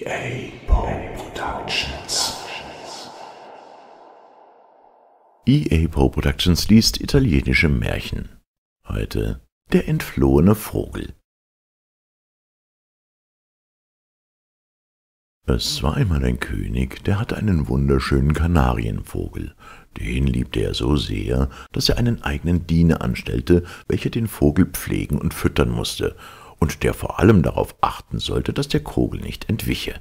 EA Poe Productions. EA Poe Productions liest italienische Märchen. Heute der entflohene Vogel. Es war einmal ein König, der hatte einen wunderschönen Kanarienvogel. Den liebte er so sehr, dass er einen eigenen Diener anstellte, welcher den Vogel pflegen und füttern musste und der vor allem darauf achten sollte, dass der Vogel nicht entwiche.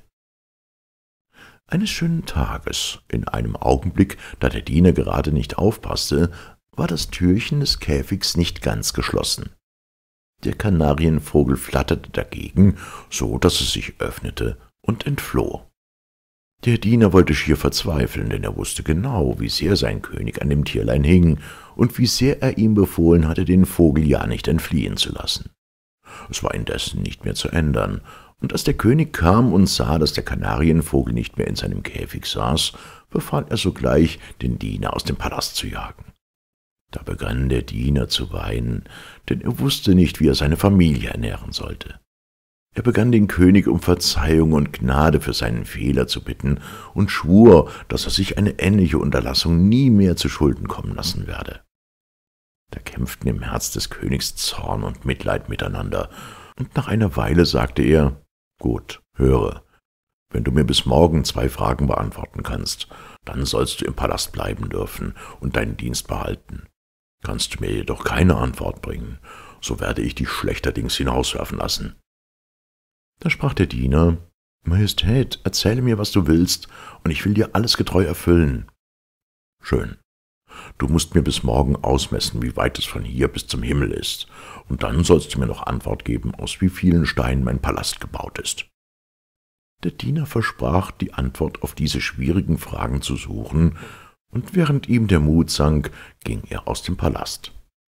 Eines schönen Tages, in einem Augenblick, da der Diener gerade nicht aufpasste, war das Türchen des Käfigs nicht ganz geschlossen. Der Kanarienvogel flatterte dagegen, so dass es sich öffnete und entfloh. Der Diener wollte schier verzweifeln, denn er wusste genau, wie sehr sein König an dem Tierlein hing und wie sehr er ihm befohlen hatte, den Vogel ja nicht entfliehen zu lassen. Es war indessen nicht mehr zu ändern, und als der König kam und sah, dass der Kanarienvogel nicht mehr in seinem Käfig saß, befahl er sogleich, den Diener aus dem Palast zu jagen. Da begann der Diener zu weinen, denn er wusste nicht, wie er seine Familie ernähren sollte. Er begann den König um Verzeihung und Gnade für seinen Fehler zu bitten und schwur, dass er sich eine ähnliche Unterlassung nie mehr zu Schulden kommen lassen werde. Da kämpften im Herz des Königs Zorn und Mitleid miteinander, und nach einer Weile sagte er: »Gut, höre, wenn du mir bis morgen 2 Fragen beantworten kannst, dann sollst du im Palast bleiben dürfen und deinen Dienst behalten. Kannst du mir jedoch keine Antwort bringen, so werde ich dich schlechterdings hinauswerfen lassen.« Da sprach der Diener: »Majestät, erzähle mir, was du willst, und ich will dir alles getreu erfüllen.« »Schön. Du musst mir bis morgen ausmessen, wie weit es von hier bis zum Himmel ist, und dann sollst du mir noch Antwort geben, aus wie vielen Steinen mein Palast gebaut ist.« Der Diener versprach, die Antwort auf diese schwierigen Fragen zu suchen, und während ihm der Mut sank, ging er aus dem Palast.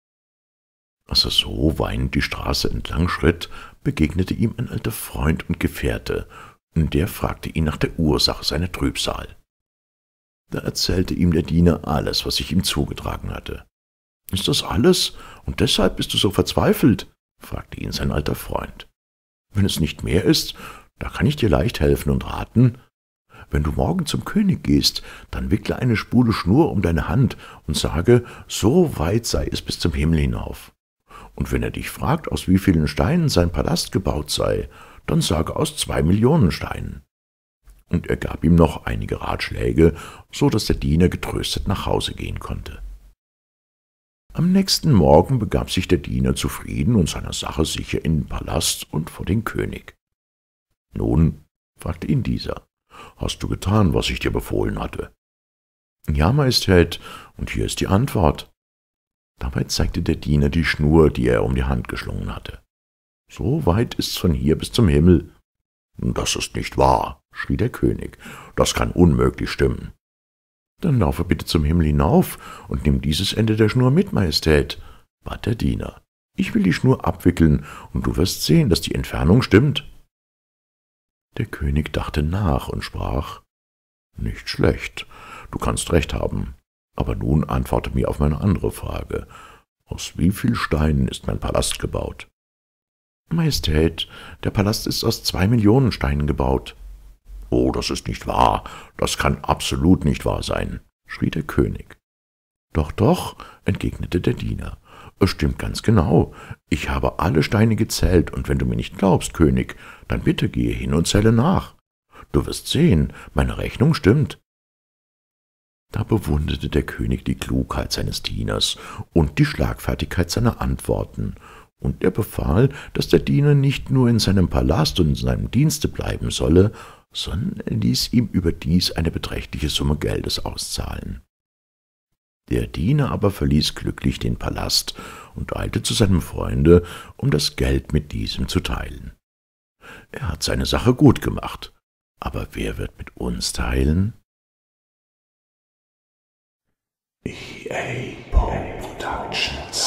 Als er so weinend die Straße entlang schritt, begegnete ihm ein alter Freund und Gefährte, und der fragte ihn nach der Ursache seiner Trübsal. Da erzählte ihm der Diener alles, was sich ihm zugetragen hatte. »Ist das alles, und deshalb bist du so verzweifelt?« fragte ihn sein alter Freund. »Wenn es nicht mehr ist, da kann ich dir leicht helfen und raten. Wenn du morgen zum König gehst, dann wickle eine Spule Schnur um deine Hand und sage, so weit sei es bis zum Himmel hinauf. Und wenn er dich fragt, aus wie vielen Steinen sein Palast gebaut sei, dann sage aus 2 Millionen Steinen.« Und er gab ihm noch einige Ratschläge, so dass der Diener getröstet nach Hause gehen konnte. Am nächsten Morgen begab sich der Diener zufrieden und seiner Sache sicher in den Palast und vor den König. »Nun«, fragte ihn dieser, »hast du getan, was ich dir befohlen hatte?« »Ja, Majestät, und hier ist die Antwort.« Dabei zeigte der Diener die Schnur, die er um die Hand geschlungen hatte. »So weit ist's von hier bis zum Himmel.« »Das ist nicht wahr«, schrie der König, »das kann unmöglich stimmen.« »Dann laufe bitte zum Himmel hinauf und nimm dieses Ende der Schnur mit, Majestät«, bat der Diener. »Ich will die Schnur abwickeln, und du wirst sehen, dass die Entfernung stimmt.« Der König dachte nach und sprach: »Nicht schlecht, du kannst recht haben, aber nun antworte mir auf meine andere Frage. Aus wie viel Steinen ist mein Palast gebaut?« »Majestät, der Palast ist aus 2 Millionen Steinen gebaut.« »Oh, das ist nicht wahr, das kann absolut nicht wahr sein«, schrie der König. »Doch, doch«, entgegnete der Diener, »es stimmt ganz genau. Ich habe alle Steine gezählt, und wenn du mir nicht glaubst, König, dann bitte gehe hin und zähle nach. Du wirst sehen, meine Rechnung stimmt.« Da bewunderte der König die Klugheit seines Dieners und die Schlagfertigkeit seiner Antworten, und er befahl, dass der Diener nicht nur in seinem Palast und in seinem Dienste bleiben solle, sondern er ließ ihm überdies eine beträchtliche Summe Geldes auszahlen. Der Diener aber verließ glücklich den Palast und eilte zu seinem Freunde, um das Geld mit diesem zu teilen. Er hat seine Sache gut gemacht, aber wer wird mit uns teilen? EA Poe Productions.